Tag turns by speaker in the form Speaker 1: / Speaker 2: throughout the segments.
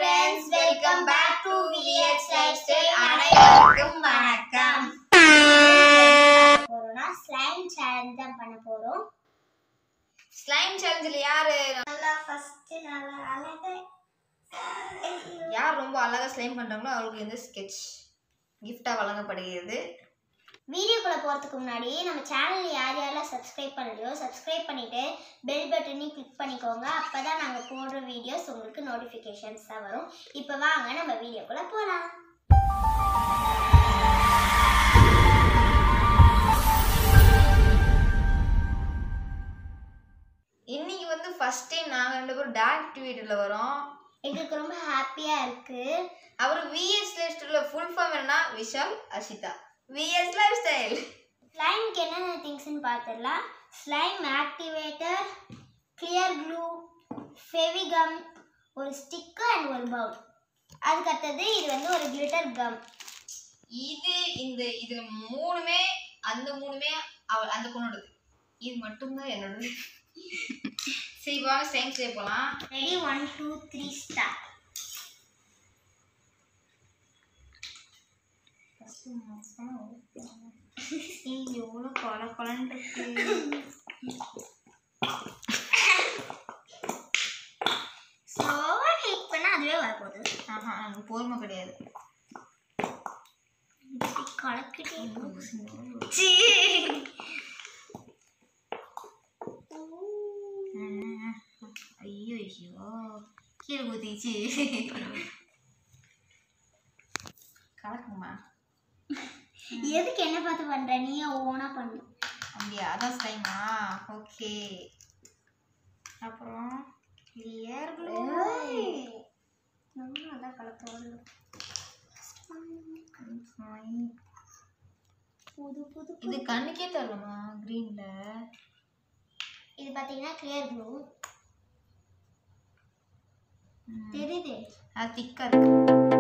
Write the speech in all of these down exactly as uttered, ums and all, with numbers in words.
Speaker 1: friends, welcome back to Village Lifestyle. அனைவருக்கும் வணக்கம். போறோம்னா ஸ்லைம் சேலஞ்ச் தான் பண்ண போறோம். ஸ்லைம் சேலஞ்சில யாரு நல்லா ஃபர்ஸ்ட் நல்லா அழகா யார் ரொம்ப அழகா ஸ்லைம் பண்றாங்களோ அவங்களுக்கு இந்த ஸ்கெட்ச் gift-ஆ வழங்கப்படுகிறது. வீடியோக்குள்ள போறதுக்கு முன்னாடி நம்ம சேனலை யார் யாரெல்லாம் சப்ஸ்கிரைப் பண்ணலையோ சப்ஸ்கிரைப் பண்ணிட்டு பெல் பட்டனையும் கிளிக் பண்ணிக்கோங்க. அப்பதான் நாங்க போடுற வீடியோஸ் உங்களுக்கு நோட்டிபிகேஷன்ஸா வரும். இப்போ வாங்க நம்ம வீடியோக்குள்ள போலாம். இன்னைக்கு வந்து ஃபர்ஸ்ட் டைம் நாங்க ரெண்டு பேரும் டாக் வீடியோல வரோம். எங்களுக்கு ரொம்ப ஹாப்பியா இருக்கு. அவர் விஎஸ் லிஸ்ட்ல ஃபுல் ஃபார்ம் என்னன்னா விஷால் அஷிதா விஎஸ் லைஃப்ஸ்டைல். ஸ்லைம்க்கு என்னென்ன திங்ஸ்னு பார்த்துடலாம். ஸ்லைம் ஆக்டிவேட்டர், கிளியர் க்ளூ, ஃபெவிகம், ஒரு ஸ்டிக்கர் அண்ட் ஒரு பவுல். அதுக்கடுத்தது இது வந்து ஒரு கிளிட்டர் கம். இது இந்த இதில் மூணுமே அந்த மூணுமே அவ அந்த பொண்ணோடது, இது மட்டும்தான் என்னோடது. சரி வாங்க ஸ்லைம் செய்ய போகலாம். Ready, one two three start. எவ்வளோ கொலை கொலன்னு இருக்கு. ஸ்லோவாக ஹீட் பண்ணால் அதுவே வரப்போகுது. ஆஹா எனக்கு பொறுமை கிடையாது. கலக்கிட்டே ஐயோ ஐயோ கீழே ஊத்திச்சு. கலக்குமா? எதுக்கு என்ன பார்த்து பண்ற? நீயே ஓனா பண்ணு. அப்படியா? அதான் ஸ்லைமா? ஓகே. அப்புறம் கிளியர் க்ளூ. நம்ம அதான் கலக்குறோம். புது புது இது கண்ணுக்கே தரலாமா? கிரீன்ல இது பாத்தீங்கன்னா கிளியர் க்ளூ தெரியுது. அது திக்கா இருக்கு.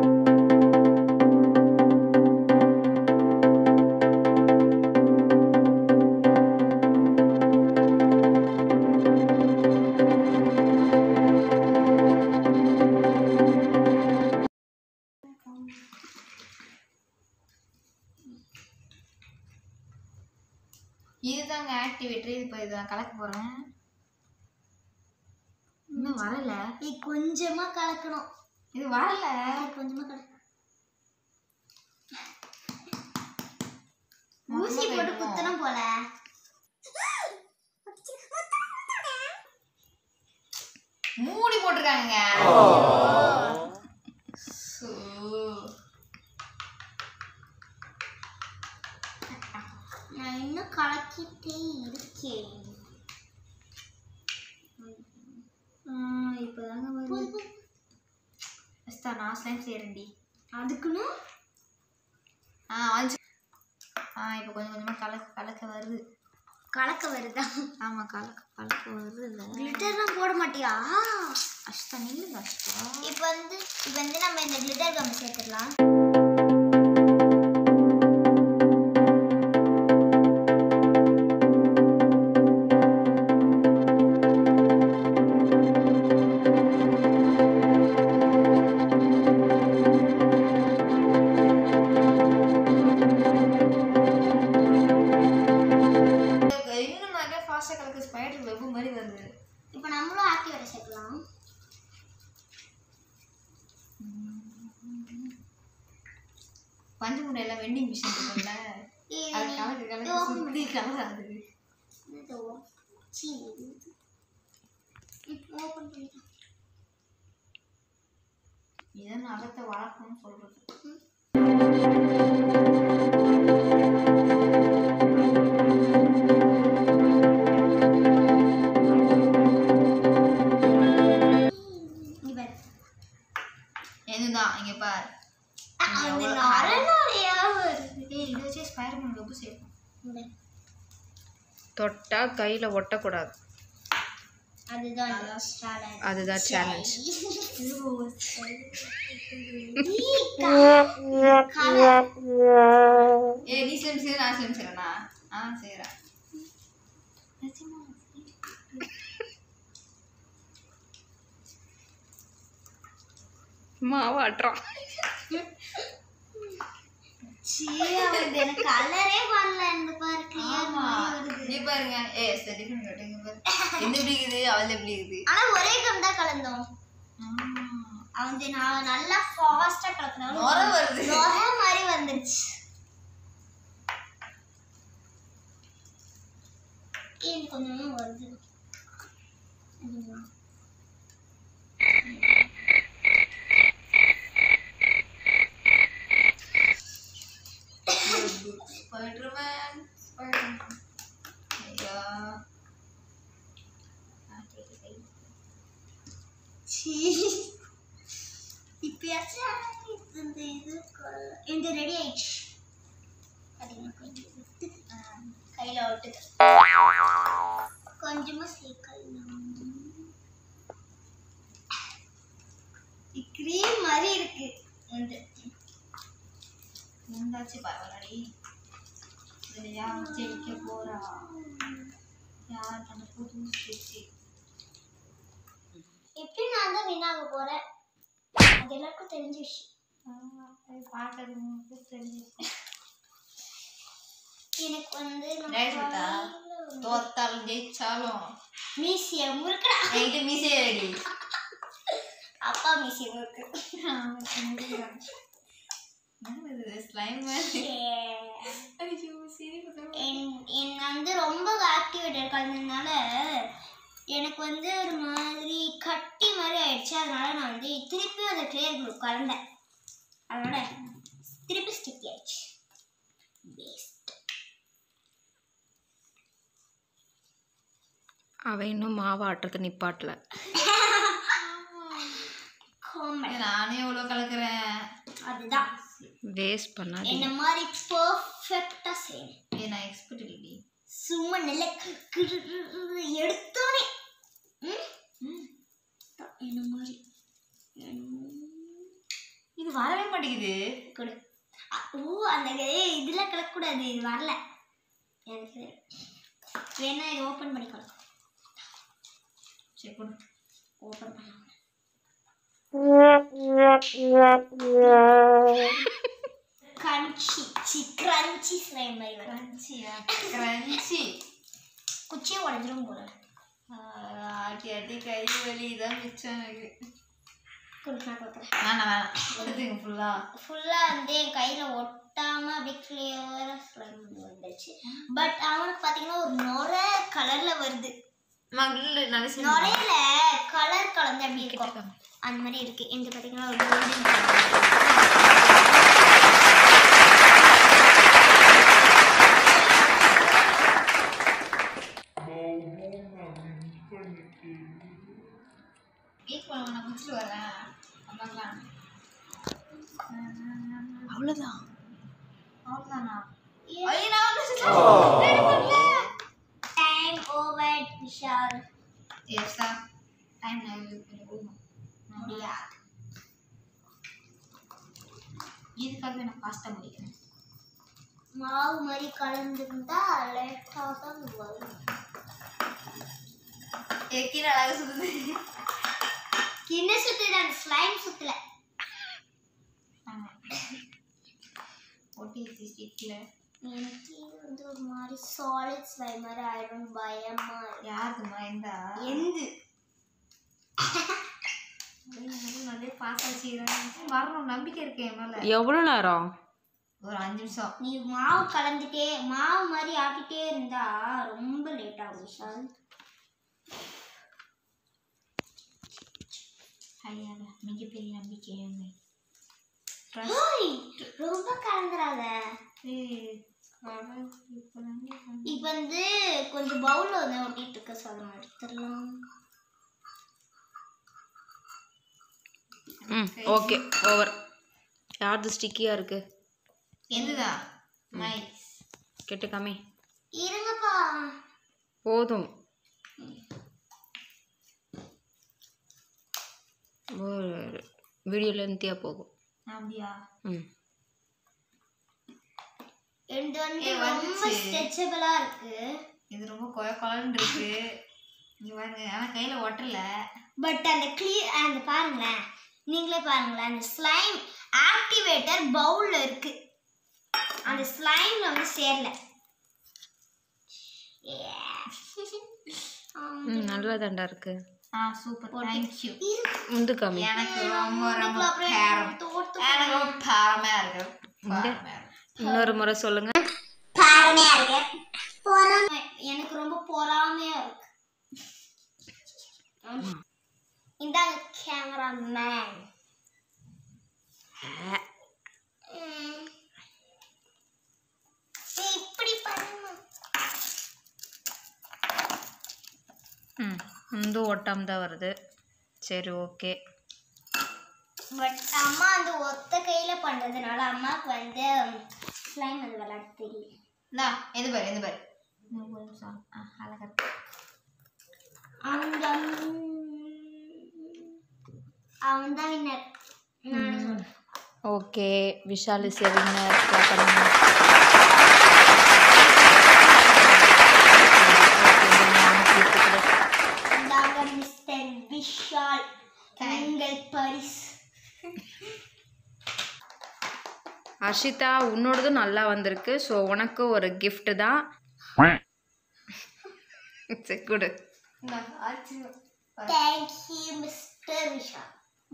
Speaker 1: இதுதாங்க ஆக்டிவேட்டர். இப்போ இதை நான் கலக்க போறேன். இன்னும் வரல. இது கொஞ்சமா கலக்கணும். இது வரல, கொஞ்சமா கலக்க. ஊசி போட்டு குத்தணும் போல. மூடி போட்டுருக்காங்க. நான் இன்னும் கலக்கிட்டே இருக்கேன். இப்போதாங்க வருது. நான் ஸ்லைம் செய்யறேன்டி. அதுக்குன்னு ஆ அஞ்சு ஆ இப்போ கொஞ்சம் கொஞ்சமாக கலக்க கலக்க வருது. கலக்க வருதா? ஆமாம் கலக்க கலக்க வருது. இல்லை கிளிட்டர்லாம் போட மாட்டியா? அஷ்டா நில்லுங்க அஷ்டா. இப்போ வந்து இப்போ வந்து நம்ம இந்த கிளிட்டர் கம் சேர்த்துடலாம். இப்போ நம்மளும் ஆக்டிவேட்டர் சேர்க்கலாம். பஞ்சு முட்டை எல்லாம் வெண்டிங் மிஷின் இருக்குல்ல, அது கலக்கு கலக்கு சுத்தி கலராது. இதான் அகத்தை வளர்க்கணும்னு சொல்றது. இங்க பாரு, தொட்டா கையில ஒட்டக்கூடாது. அதுதான் சேலஞ்ச். நீ ஸ்லிம் செய்ய நான் ஸ்லிம் செய்யறேனா? ஆ செய்யறேன்.
Speaker 2: மாவாட்றான்.
Speaker 3: சீ அது எனக்கு கலரே வரல இந்த பாரு கிளியர் மாதிரி வருது.
Speaker 1: நீ பாருங்க ஏ டிஃபரண்ட் கட்டிங் பாரு. என்ன எப்படி இருக்குது அவளே எப்படி இருக்குது.
Speaker 3: ஆனா ஒரே கம் தான் கலந்தோம். அவன் நான் நல்லா ஃபாஸ்டா கலக்குறேன்.
Speaker 1: நொர வருது.
Speaker 3: நொர மாதிரி வந்துருச்சு. ஏன் கொஞ்சம் வருது.
Speaker 1: Spider-Man, Spider-Man. Yeah.
Speaker 3: சி இப்பயாச்சும் இந்த இது இந்த ரெடி ஆயிடுச்சு. கையில ஒட்டுது. கொஞ்சமா சேர்க்கலாம். கிரீம் மாதிரி இருக்கு. இந்த
Speaker 1: முந்தாச்சு பரவாயில்லடி. இதுல யார் ஜெயிக்க போறா? யார் அந்த புது ஸ்டிச்சு?
Speaker 3: எப்படி நான் தான் வின் ஆக போறேன். அது எல்லாருக்கும் தெரிஞ்ச விஷயம்.
Speaker 1: பார்க்கறது தெரிஞ்சு
Speaker 3: எனக்கு வந்து
Speaker 1: தோத்தாலும் ஜெயிச்சாலும்
Speaker 3: மீசிய முறுக்கா
Speaker 1: என்கிட்ட மீசையே ரெடி.
Speaker 3: அப்பா மீசிய முறுக்கு வந்து ரொம்ப ஆக்டிவேட்டட் கலந்ததுனால எனக்கு வந்து ஒரு மாதிரி கட்டி மாதிரி ஆயிடுச்சு. அதனால நான் வந்து திருப்பி அந்த கிளியர் குளூ கலந்தேன். அதனால திருப்பி ஸ்டிக் ஆயிடுச்சு.
Speaker 2: அவன் இன்னும் மாவாட்டுறது நிப்பாட்டல.
Speaker 1: நானே எவ்வளோ கலக்குறேன்.
Speaker 3: அதுதான்
Speaker 2: வேஸ்ட் பண்ணா
Speaker 3: என்ன மாதிரி பெர்ஃபெக்ட்டா செய்யணும்.
Speaker 1: நான் எக்ஸ்பெக்ட் இல்லை.
Speaker 3: சும்மா நல்ல எடுத்தோனே என்ன மாதிரி
Speaker 1: இது வரவே மாட்டேங்குது.
Speaker 3: ஓ அந்த இதுல கலக்கக்கூடாது. இது வரல எனக்கு. வேணா இது ஓப்பன் பண்ணி கலக்கும்.
Speaker 1: சரி கொடு.
Speaker 3: ஓப்பன் பண்ண கிரன்ச்சி சி கிரன்ச்சி ஸ்லைம் மாதிரி வரும்.
Speaker 1: கிரன்ச்சியா கிரன்ச்சி.
Speaker 3: குச்சியை உடஞ்சிரும் போல.
Speaker 1: ஆட்டி ஆட்டி கை வலி தான் மிச்சம் எனக்கு.
Speaker 3: கொடுக்கா கொடுக்குறேன்.
Speaker 1: வேணாம் வேணாம் எடுத்துங்க. ஃபுல்லா
Speaker 3: ஃபுல்லா வந்து என் கையில ஒட்டாம அப்படியே கிளியரா ஸ்லைம் வந்துருச்சு. பட் அவனுக்கு பாத்தீங்கன்னா ஒரு நொர கலர்ல வருது. நொரையில கலர் கலந்து அப்படி இருக்கும். அந்த மாதிரி இருக்கு. இந்த பாத்தீங்கன்னா ஒரு கோல்டன்
Speaker 2: அவ்வளவுதான்.
Speaker 1: அவ்வளவுதானா?
Speaker 3: Time over Vishal.
Speaker 1: Yes sir. Time முடியாது. இதுக்காக நான் ஃபாஸ்ட்டாக முடிக்கிறேன்.
Speaker 3: மாவு மாதிரி கலந்துருந்தா லேட்டாக தான் வரும்.
Speaker 1: கீழே அழகாக சுற்றுது.
Speaker 3: கிண்ண சுற்றுது. அந்த ஸ்லைம் சுற்றல.
Speaker 1: ஒட்டி ஸ்டிக்கில்
Speaker 3: எனக்கு வந்து ஒரு மாதிரி சாலிட் ஸ்லைம் மாதிரி ஆயிடும். பயமா
Speaker 1: யாருக்குமா எந்தா
Speaker 3: எந்து
Speaker 1: வரணும் நம்பிக்கை இருக்கு என் மேல.
Speaker 2: எவ்வளவு நேரம்?
Speaker 1: ஒரு அஞ்சு நிமிஷம்.
Speaker 3: நீ மாவு கலந்துட்டே மாவு மாதிரி ஆட்டிட்டே இருந்தா ரொம்ப லேட் ஆகும் விஷால்.
Speaker 1: ஐயா மிகப்பெரிய நம்பிக்கை.
Speaker 3: ரொம்ப கலந்துராத. இப்ப வந்து கொஞ்சம் பவுல்ல வந்து ஒட்டிட்டு இருக்க சாதம் எடுத்துடலாம்.
Speaker 2: ம் ஓகே ஓவர். யார்து ஸ்டிக்கியா இருக்கு?
Speaker 1: எதுதா? நைஸ்.
Speaker 2: கெட்ட காமி.
Speaker 3: இருங்கப்பா.
Speaker 2: போதும். வீடியோ லென்த்தியா போகும்.
Speaker 1: அப்படியா?
Speaker 2: ம்.
Speaker 3: இது வந்து ரொம்ப ஸ்ட்ரெச்சபிளா இருக்கு.
Speaker 1: இது ரொம்ப கொய கொலன்னு இருக்கு. நீ பாருங்க. ஆனா கையில ஒட்டல.
Speaker 3: பட் அந்த கிளியர் அந்த பாருங்களேன் நீங்களே பாருங்களேன் அந்த ஸ்லைம் ஆக்டிவேட்டர் பவுல்ல இருக்கு அந்த ஸ்லைம்ல வந்து சேரல
Speaker 2: ம் நல்லா தாண்டா இருக்கு
Speaker 1: ஆ சூப்பர் थैंक यू
Speaker 2: முந்து காமி
Speaker 1: எனக்கு ரொம்ப ரொம்ப பேரம் எனக்கு ரொம்ப பேரமா இருக்கு
Speaker 2: இன்னொரு முறை சொல்லுங்க
Speaker 3: பேரமையா இருக்கு பொறாமை எனக்கு ரொம்ப பொறாமையா இருக்கு இந்த கேமராமேன் இப்படி பண்ணுமா
Speaker 2: ம் முந்து ஒட்டாம தான் வருது சரி ஓகே
Speaker 3: பட் அம்மா அந்த ஒத்த கையில பண்றதுனால அம்மாக்கு வந்து ஸ்லைம் அது விளையாட தெரியல
Speaker 1: நா எது பாரு எது பாரு அழகா இருக்கு
Speaker 3: அந்த அவன் தான் வின்னர் நான் சொல்றேன்
Speaker 2: okay Vishal is a winner clap பண்ணுங்க
Speaker 3: இந்தாங்க மிஸ்டர் விஷால் உங்கள் பரிசு
Speaker 2: அர்ஷிதா உன்னோடது நல்லா வந்திருக்கு ஸோ உனக்கு ஒரு gift தான் சரி குடு
Speaker 3: தேங்க் யூ மிஸ்டர் விஷால்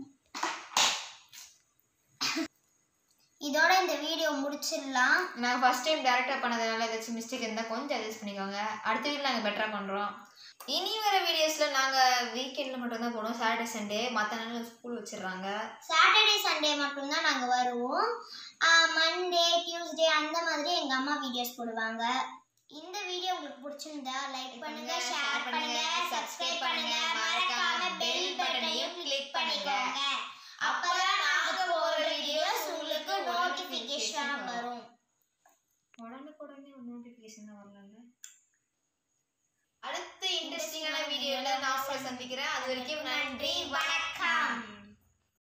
Speaker 3: இதோட இந்த வீடியோ முடிச்சிடலாம்
Speaker 1: நான் ஃபர்ஸ்ட் டைம் டைரக்டா பண்ணதுனால ஏதாச்சும் மிஸ்டேக் இருந்தா கொஞ்சம் அட்ஜஸ்ட் பண்ணிக்கோங்க அடுத்த வீடியோ நாங்க பெட்டரா பண்றோம் இனி வர வீடியோஸ்ல நாங்க வீக்கெண்ட்ல மட்டும் தான் போடுவோம் சாட்டர்டே சண்டே மத்த நாள்ல ஸ்கூல் வச்சிடுறாங்க
Speaker 3: சாட்டர்டே சண்டே மட்டும் தான் நாங்க வருவோம் மண்டே டியூஸ்டே அந்த மாதிரி எங்க அம்மா வீடியோஸ் போடுவாங்க இந்த வீடியோ உங்களுக்கு பிடிச்சிருந்தா லைக் பண்ணுங்க ஷேர் பண்ணுங்க சப்ஸ்கிரைப் பண்ணுங்க மறக்காம பெல் பட்டனையும் கிளிக் பண்ணிக்கோங்க அப்பதான் நாங்க போற வீடியோஸ் உங்களுக்கு நோட்டிபிகேஷன் வரும்
Speaker 1: உடனே உடனே நோட்டிபிகேஷன் வரலங்க அடுத்த இன்ட்ரெஸ்டிங்கான வீடியோல நான் உங்களை சந்திக்கிறேன் அது வரைக்கும் நன்றி வணக்கம்